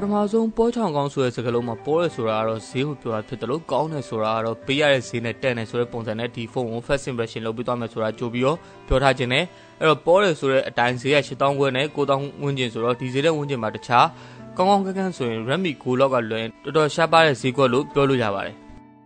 ထမဆုံးပေါ်ချောင်ကောင်းဆိုတဲ့စကားလုံးမှာပေါ်ရဲဆိုတာကတော့ဈေးကိုပြောတာဖြစ်တယ်လို့ကောင်းတယ်ဆိုတာကတော့ပေးရတဲ့ဈေးနဲ့တန်တယ်ဆိုတဲ့ပုံစံနဲ့ဒီဖုန်းကို first impression လုပ်ပြီးသွားမယ်ဆိုတာကြိုပြီးတော့ပြောထားခြင်းနဲ့အဲ့တော့ပေါ်ရဲဆိုတဲ့အတိုင်းဈေးက8000ခွဲနဲ့9000ဝန်းကျင်ဆိုတော့ဒီဈေးတဲ့ဝန်းကျင်မှာတခြားကောင်းကောင်းကန်းဆိုရင် Redmi Go လောက်ကလွယ်တော်တော်ရှားပါတဲ့ဈေးကွက်လို့ပြောလို့ရပါတယ်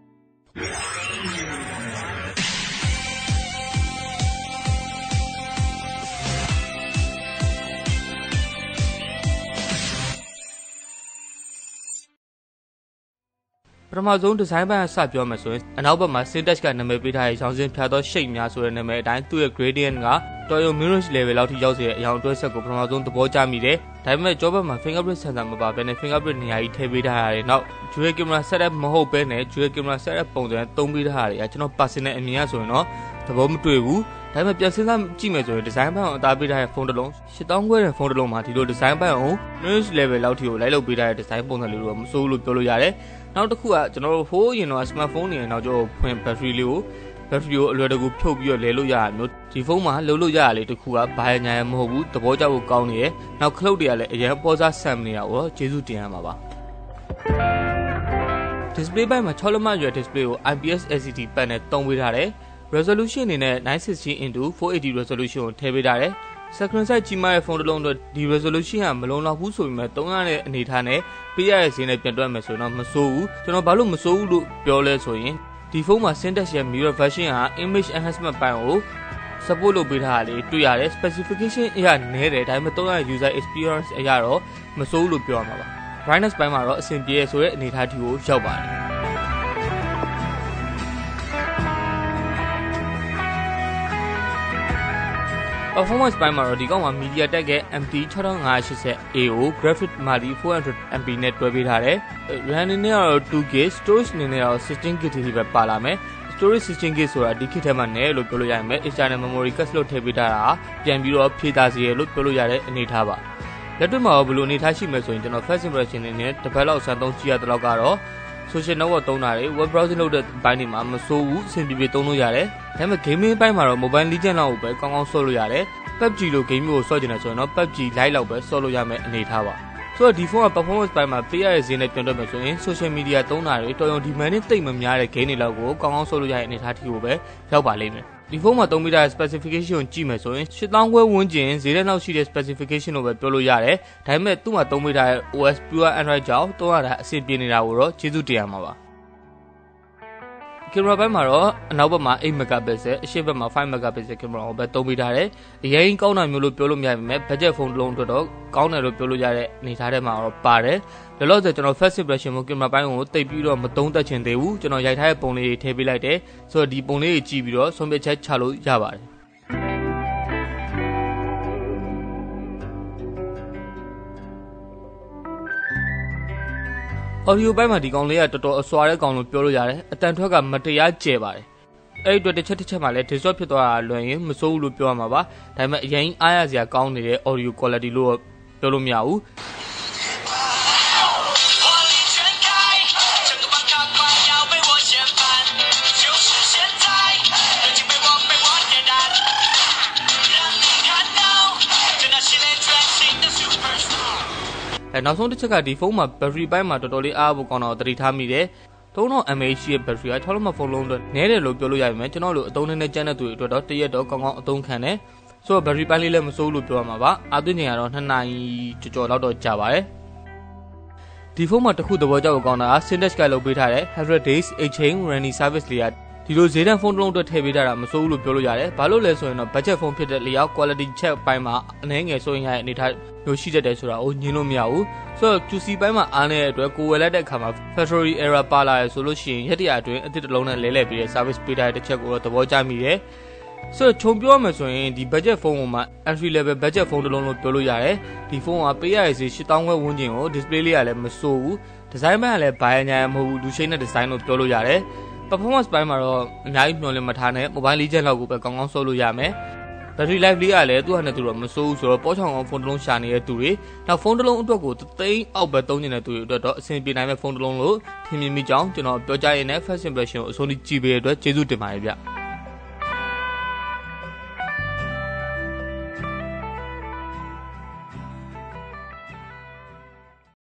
ပထမဆုံးဒီဇိုင်းပိုင်းကစပြောမယ်ဆိုရင်အနောက်ဘက်မှာ Syntax ကနာမည်ပေးထားတဲ့ရောင်စင်ဖြာသော shape များဆိုတဲ့နာမည်အတိုင်းသူ့ရဲ့ gradient က Toyo Mirage level လောက်ထိရောက်စေတဲ့အရောင်အတွက်ဆက်ကိုပထမဆုံးသဘောကျမိတယ်။ဒါပေမဲ့ကြောဘက်မှာ fingerprint sensor မပါဘဲနဲ့ fingerprint နေရာကြီးထည့်ပေးထားရတယ်။နောက် dual camera setup မဟုတ်ဘဲနဲ့ dual camera setup ပုံစံသုံးပေးထားရတယ်။ကျွန်တော် personal အမြင်ရဆိုရင်တော့သဘောမတွေ့ဘူး။ဒါပေမဲ့ပြန်စဉ်းစားကြည့်မယ်ဆိုရင်ဒီဇိုင်းပိုင်းကိုအသားပေးထားတဲ့ဖုန်းတစ်လုံး8000ခွဲတဲ့ဖုန်းတစ်လုံးမှာဒီလိုဒီဇိုင်းပိုင်းကို Mirage level လောက်ထိကိုလိုက်လုပ်ပေးထားတဲ့ဒီဇိုင်းပုံစံလေးတော့မစိုးဘူးလို့ပြောလို့ရတယ်။နောက်တစ်ခုကကျွန်တော်တို့ဟိုးရင်တော့ smartphone နေနောက်ကျတော့ဖွင့် battery လေးကိုအလွယ်တကူဖြုတ်ပြီးတော့လဲလို့ရတာမျိုးဒီဖုန်းမှာလှုပ်လို့ရရလေတစ်ခုကဘာညာရမဟုတ်ဘူးသဘောကျဖို့ကောင်းနေရဲ့နောက်ခလုတ်တွေကလည်းအရင်ပေါ်စားဆမ်နေတာကိုကျေးဇူးတင်ရမှာပါ display ဘက်မှာ6လက်မရွယ် display ကို IPS LCD panel သုံးပေးထားတယ် resolution အနေနဲ့ 960x480 resolution ကိုထည့်ပေးထားတယ်screen size ကြီးမားတဲ့ဖုန်းတစ်လုံးအတွက်ဒီ resolution ကမလုံလောက်ဘူးဆိုပေမဲ့300တဲ့အနေထားနဲ့ပေးရတဲ့ဈေးနဲ့ပြန်တွက်မယ်ဆိုရင်တော့မစိုးဘူးကျွန်တော်ဘာလို့မစိုးဘူးလို့ပြောလဲဆိုရင်ဒီဖုန်းမှာ Syntax ရဲ့ mirror version က image enhancement ပိုင်းကို support လုပ်ပေးထားတာလေတွေ့ရတယ် specification အရနည်းတယ်ဒါပေမဲ့300 user experience အရတော့မစိုးဘူးလို့ပြောရမှာပါ brightness ပိုင်းမှာတော့အဆင်ပြေဆိုတဲ့အနေထားထိကိုရောက်ပါတယ် performance ပိုင်းမှာတော့ဒီကောင်မှာ MediaTek ရဲ့ MT6580A ကို graphic Mali 400MP နဲ့တွဲပေးထားတယ် RAM အနေနဲ့ကတော့ 2GB storage အနေနဲ့ကတော့ 16GB ထိပဲပါလာမယ် storage 16GB ဆိုတာဒီခေတ်ထဲမှာနည်းလို့ပြောလို့ရရင်ပဲ external memory card လို့ထည့်ပေးထားတာပြန်ပြီးတော့ဖြည့်သားစေရလို့ပြောလို့ရတဲ့အနေထားပါလက်တွေ့မှာဘယ်လိုအနေထားရှိမယ်ဆိုရင်ကျွန်တော် first impression အနေနဲ့တစ်ပတ်လောက်စမ်းသုံးကြည့်ရတဲ့လောက်ကတော့ social network သုံးတာတွေ web browsing လုပ်တဲ့ဘိုင်းတွေမှာမဆိုးဘူးအဆင်ပြေသုံးလို့ရတယ်ဒါပေမဲ့ gaming ဘိုင်းမှာတော့ mobile legend လောက်ကိုပဲကောင်းကောင်းဆော့လို့ရတယ် PUBG လို့ game မျိုးကိုဆော့ကျင်တယ်ဆိုရင်တော့ PUBG live လောက်ပဲဆော့လို့ရမယ်အနေထားပါဆိုတော့ဒီဖုန်းက performance ပိုင်းမှာပေးရတဲ့ဈေးနဲ့ပြန်တွက်မယ်ဆိုရင် social media သုံးတာတွေတော်ရုံ demand နဲ့တိတ်မများတဲ့ game တွေလောက်ကိုကောင်းကောင်းဆော့လို့ရတဲ့အနေထားထိကိုပဲရောက်ပါလိမ့်မယ်ဒီဖုန်းမှာသုံးပေးထားတဲ့ specification ကိုကြည့်မယ်ဆိုရင်8000ခွဲဝန်းကျင်ဈေးတဲ့နောက်ရှိတဲ့ specification လို့ပဲပြောလို့ရတယ်ဒါပေမဲ့သူ့မှာသုံးပေးထားတဲ့ OS Pure Android ကြောင့်သုံးရတာအဆင်ပြေနေတာကိုတော့ကျေးဇူးတင်ရမှာပါကင်မရာဘက်မှာတော့အနောက်ဘက်မှာ8 megapixel အရှေ့ဘက်မှာ5 megapixel ကင်မရာကိုပဲသုံးပေးထားတယ်အရင်ကောင်းတာမျိုးလို့ပြောလို့မရပါဘူး budget ဖုန်းတစ်လုံးအတွက်တော့ကောင်းတယ်လို့ပြောလို့ရတဲ့အနေထားထဲမှာတော့ပါတယ်လောလောဆယ်ကျွန်တော် first impression ကိုကင်မရာပိုင်းကိုတိတ်ပြီးတော့မသုံးသက်ချင်သေးဘူးကျွန်တော်ရိုက်ထားတဲ့ပုံလေးတွေထည့်ပေးလိုက်တယ်ဆိုတော့ဒီပုံလေးတွေကြည့်ပြီးတော့ဆုံးဖြတ်ချက်ချလို့ရပါတယ်audio ပိုင်းမှာဒီကောင်လေးကတော်တော်အစွာတဲ့ကောင်လို့ပြောလို့ရတယ်အတန်ထွက်ကမတရားကျဲပါတယ်အဲ့ဒီအတွက်တစ်ချက်မှလည်း disturb ဖြစ်သွားတာလွယ်ရင်မစိုးဘူးလို့ပြောရမှာပါဒါပေမဲ့အရင်အားရစရာကောင်းနေတဲ့ audio quality လို့ပြောလို့မရဘူးနောက်ဆုံးတစ်ချက်ကဒီဖုန်းမှာ battery ပိုင်းမှာတော်တော်လေးအားဖို့ကောင်းတော့တတိထားမိတယ်3000 mAh ရဲ့ battery က6လက်မဖုန်းလုံးအတွက်နည်းတယ်လို့ပြောလို့ရပါမယ်ကျွန်တော်တို့အသုံးနဲ့ကျန်းတဲ့သူတွေအတွက်တော့တရက်တော့ကောင်းကောင်းအသုံးခံတယ်ဆိုတော့ battery ပိုင်းလေးလည်းမစိုးလို့ပြောရမှာပါအားသွင်းချိန်ကတော့2နာရီကျော်လောက်တော့ကြာပါတယ်ဒီဖုန်းမှာတစ်ခုသဘောကျဖို့ကောင်းတာက Syntax ကလုပ်ပေးထားတဲ့ 100 days exchange warranty service လေးကဒီလိုဈေးတန်းဖုန်းတစ်လုံးအတွက်ထည့်ပေးထားတာမစိုးဘူးလို့ပြောလို့ရတယ်ဘာလို့လဲဆိုရင်တော့ budget ဖုန်းဖြစ်တဲ့လျောက် quality check ပိုင်းမှာအနည်းငယ်စိုးရင်ရတဲ့အနေထားမျိုးရှိတတ်တယ်ဆိုတာကိုညင်းလို့မရဘူးဆိုတော့ QC ပိုင်းမှာအားနေတဲ့အတွက်ကိုဝယ်လိုက်တဲ့အခါမှာ factory error ပါလာရဆိုလို့ရှိရင်ရက်တရာအတွင်းအသစ်တစ်လုံးနဲ့လဲပြီးတဲ့ service ပေးထားတဲ့တစ်ချက်ကိုတော့သဘောကျမိတယ်ဆိုတော့ခြုံပြောမယ်ဆိုရင်ဒီ budget ဖုန်းကိုမှ entry level budget ဖုန်းတစ်လုံးလို့ပြောလို့ရတယ်ဒီဖုန်းကပေးရတဲ့ဈေး8000ခွဲဝန်းကျင်ကို display လေးကလည်းမဆိုးဘူး design ဘက်ကလည်းဘာညာမဟုတ်ဘူးလူရှိတဲ့ design လို့ပြောလို့ရတယ် performance ပိုင်းမှာတော့အများကြီးမျှော်လင့်မထားနဲ့ mobile legend လောက်ကိုပဲကောင်းကောင်းဆော့လို့ရမယ် battery life လေးကလည်းသူ့ဟာနဲ့သူတော့မစိုးဘူးဆိုတော့ပေါ်ချောင်အောင်ဖုန်းတစ်လုံးရှာနေတဲ့သူတွေနောက်ဖုန်းတစ်လုံးအတွက်ကိုသိန်းအောက်ပဲသုံးနေတဲ့သူတွေအတွက်တော့အဆင်ပြေနိုင်မဲ့ဖုန်းတစ်လုံးလို့ထင်မြင်မိကြောင်းကျွန်တော်ပြောကြရတဲ့ first impression ကိုအဆုံးထိကြည့်ပေးတဲ့အတွက်ကျေးဇူးတင်ပါတယ်ဗျ